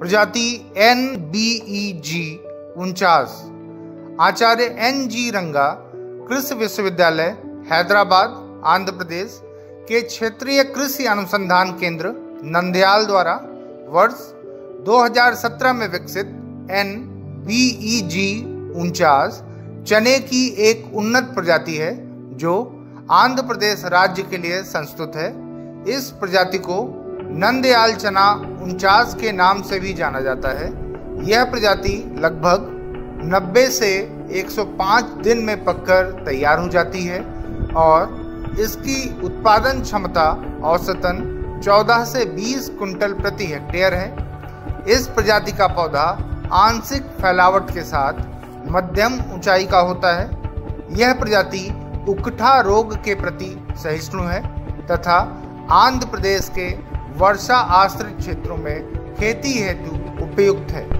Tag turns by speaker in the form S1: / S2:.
S1: प्रजाति NBEG 49। आचार्य NG रंगा कृषि विश्वविद्यालय हैदराबाद आंध्र प्रदेश के क्षेत्रीय कृषि अनुसंधान केंद्र नंदयाल द्वारा वर्ष 2017 में विकसित NBEG 49 चने की एक उन्नत प्रजाति है जो आंध्र प्रदेश राज्य के लिए संस्तुत है। इस प्रजाति को नंदयाल चना 49 के नाम से भी जाना जाता है। यह प्रजाति लगभग 90 से 105 दिन में पककर तैयार हो जाती है और इसकी उत्पादन क्षमता औसतन 14 से 20 कुंटल प्रति हेक्टेयर है। इस प्रजाति का पौधा आंशिक फैलावट के साथ मध्यम ऊंचाई का होता है। यह प्रजाति उकठा रोग के प्रति सहिष्णु है तथा आंध्र प्रदेश के वर्षा आश्रित क्षेत्रों में खेती हेतु उपयुक्त है।